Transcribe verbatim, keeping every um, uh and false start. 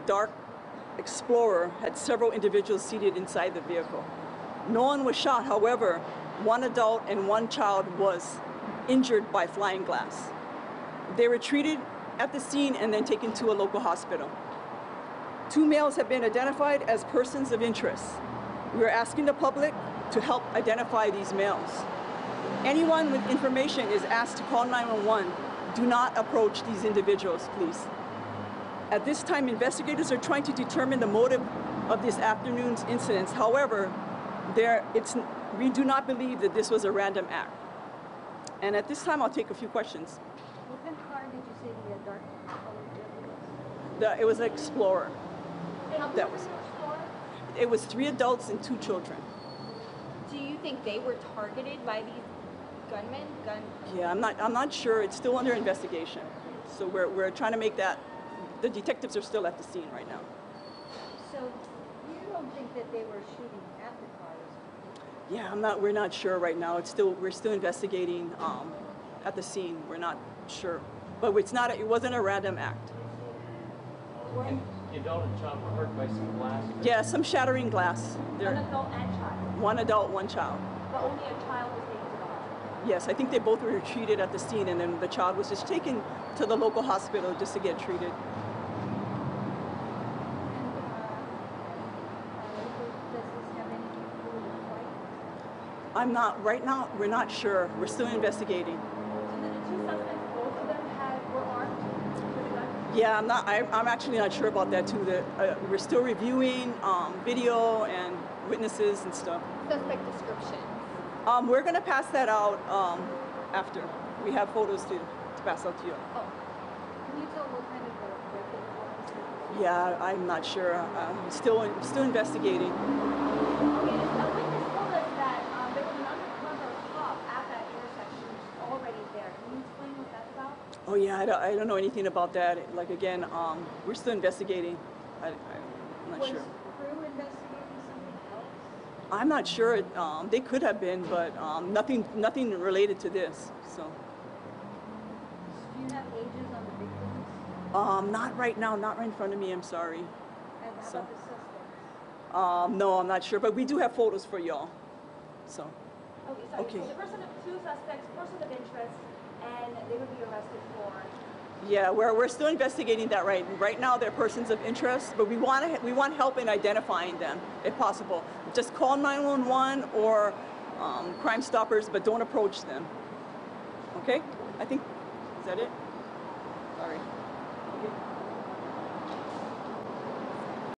dark Explorer had several individuals seated inside the vehicle. No one was shot, however, one adult and one child was injured by flying glass. They were treated at the scene and then taken to a local hospital. Two males have been identified as persons of interest. We are asking the public to help identify these males. Anyone with information is asked to call nine one one. Do not approach these individuals, please. At this time, investigators are trying to determine the motive of this afternoon's incidents. However, there, it's, we do not believe that this was a random act. And at this time, I'll take a few questions. What kind of car did you say the dark colored vehicle was? The, it was an Explorer. How That was, it was three adults and two children. Do you think they were targeted by these gunmen? Gun? Yeah, I'm not, I'm not sure. It's still under investigation. So we're, we're trying to make that. The detectives are still at the scene right now. So you don't think that they were shooting at the cars? Yeah, I'm not. We're not sure right now. It's still we're still investigating um, at the scene. We're not sure, but it's not. It wasn't a random act. And the adult and child were hurt by some glass? Yeah, some shattering glass. They're, An adult and child. One adult, one child. But only a child was taken to the hospital. Yes, I think they both were treated at the scene, and then the child was just taken to the local hospital just to get treated. I'm not, right now, we're not sure. We're still investigating. So did the two suspects, both of them had, were armed with a gun? Yeah, I'm not, I, I'm actually not sure about that too. The, uh, we're still reviewing um, video and witnesses and stuff. Suspect description. Um, we're gonna pass that out um, after. We have photos to, to pass out to you. Oh. Can you tell what kind of a weapon it was? Yeah, I'm not sure. Uh, still, still investigating. Okay, a witness told us that um, there was an undercover cop at that intersection already there. Can you explain what that's about? Oh yeah, I don't, I don't know anything about that. Like again, um, we're still investigating. I, I'm not was sure. crew investigating something else? I'm not sure. Um, they could have been, but um, nothing, nothing related to this. So. Do you have ages on the victims? Um, not right now. Not right in front of me. I'm sorry. And how So. about the suspects? Um, no, I'm not sure, but we do have photos for y'all. So. Okay, sorry. Okay. So the person of two suspects, person of interest, and they would be arrested for. Yeah, we're we're still investigating that right right now. They're persons of interest, but we want to we want help in identifying them if possible. Just call nine one one or um, Crime Stoppers, but don't approach them. Okay? I think is that it? Sorry. Okay.